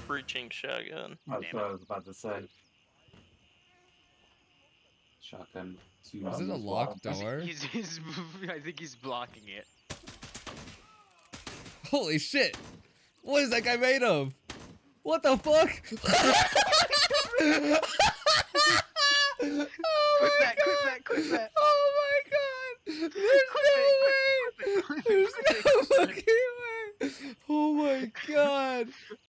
breaching shotgun. That's Damn what it. I was about to say. Shotgun. Two Is it on a as locked well. door? I think he's blocking it. Holy shit! What is that guy made of? What the fuck? Quit that! Oh my god! There's no way! There's no fucking way! Oh my god!